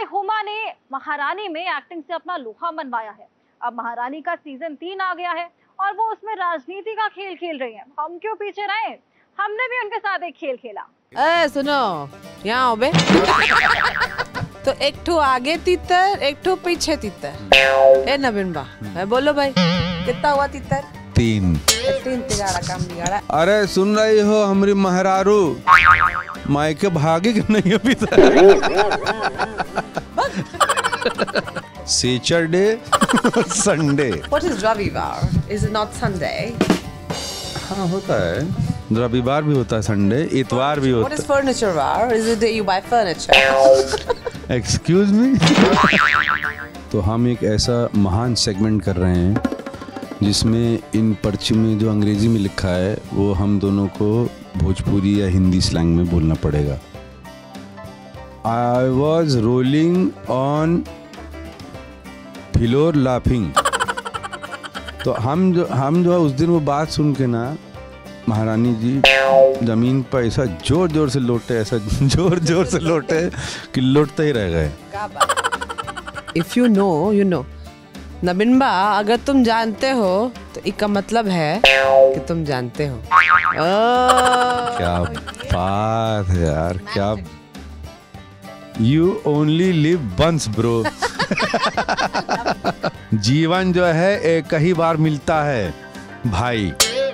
हुमा ने महारानी में एक्टिंग से अपना लोहा मनवाया है। अब महारानी का सीजन 3 आ गया है और वो उसमें राजनीति का खेल खेल रही हैं। हम क्यों पीछे रहे, हमने भी उनके साथ एक खेल खेला। सुनो यहाँ हो बे। तो एक ठो आगे तीतर, एक ठो पीछे तीतर। ए नवीन बा, बोलो भाई कितना हुआ तीतर? 3 तिगाड़ा काम बिगाड़ा। अरे सुन रही हो हमारी महरारू, मायके भागी कि नहीं अभी तक? Saturday Sunday. What is रविवार? Is it not Sunday? हाँ होता है, रविवार भी होता है, संडे, इतवार भी होता है। What is furniture war? Is it that you buy furniture? Excuse me? तो हम एक ऐसा महान सेगमेंट कर रहे हैं जिसमें इन पर्ची में जो अंग्रेजी में लिखा है वो हम दोनों को भोजपुरी या हिंदी स्लैंग में बोलना पड़ेगा। I was rolling on floor laughing। तो हम जो है उस दिन वो बात सुन के ना महारानी जी जमीन पर ऐसा जोर जोर से लौटे, ऐसा जोर जोर से लौटे कि लौटते ही रह गए। If you know, you know। Nabin बा, अगर तुम जानते हो तो इसका मतलब है कि तुम जानते हो। क्या बात है यार, क्या। You only live once bro। जीवन जो है एक ही बार मिलता है भाई।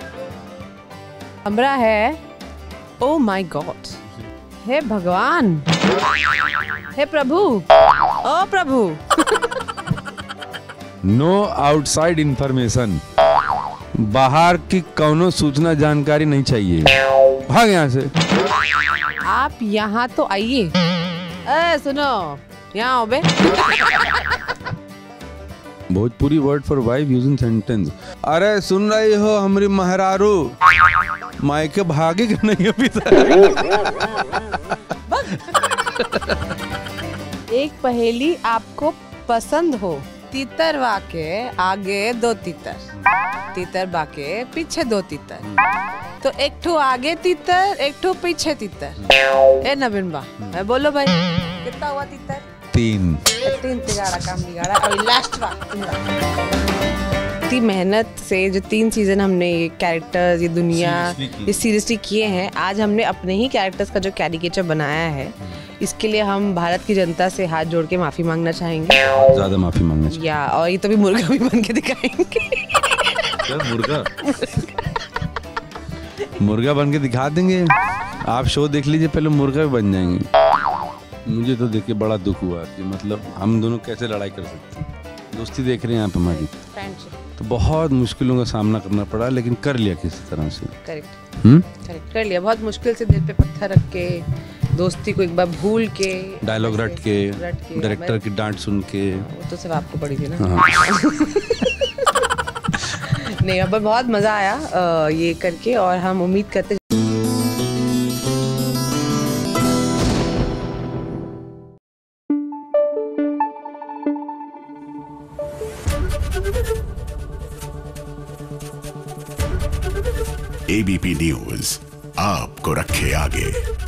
हमरा है ओ माय गॉड, हे भगवान, हे प्रभु, ओ प्रभु। नो आउटसाइड इंफॉर्मेशन, बाहर की कौनो सूचना जानकारी नहीं चाहिए, भाग यहाँ से। आप यहाँ तो आइए। सुनो यहाँ हो बे। Bhojpuri word for wife using sentence. अरे सुन रही हो हमारी महरारू, मायके भागी कि नहीं अभी तक? एक पहेली आपको पसंद हो। तीतर वाके आगे 2 तीतर, तीतर बाके पीछे 2 तीतर। तो एक ठो आगे तीतर, एक ठो पीछे तीतर। ए नवीन बा, बोलो भाई कितना हुआ तीतर? 3 तिगाड़ा काम बिगाड़ा। और लास्ट बा इतनी मेहनत से जो 3 सीजन हमने ये कैरेक्टर्स, ये दुनिया, ये सीरियसली किए हैं। आज हमने अपने ही कैरेक्टर्स का जो कैरिकेचर बनाया है, इसके लिए हम भारत की जनता से हाथ जोड़ के माफी मांगना चाहेंगे। ज्यादा माफी मांगना चाहिए। या और ये तो भी मुर्गा भी बन के दिखाएंगे। क्या मुर्गा? मुर्गा बन के दिखा देंगे। आप शो देख लीजिए, पहले मुर्गा भी बन जाएंगे। मुझे तो देख के बड़ा दुख हुआ कि मतलब हम दोनों कैसे लड़ाई कर सकते हैं। दोस्ती देख रहे हैं आप हमारी, तो बहुत मुश्किलों का सामना करना पड़ा, लेकिन कर लिया किसी तरह से। करेक्ट कर लिया, बहुत मुश्किल से दिल पे पत्थर रख के, दोस्ती को एक बार भूल के, डायलॉग रट के, डायरेक्टर की डांट सुन के। वो तो सिर्फ आपको पड़ी थी ना। नहीं, अब बहुत मजा आया ये करके, और हम उम्मीद करते ABP न्यूज आपको रखे आगे।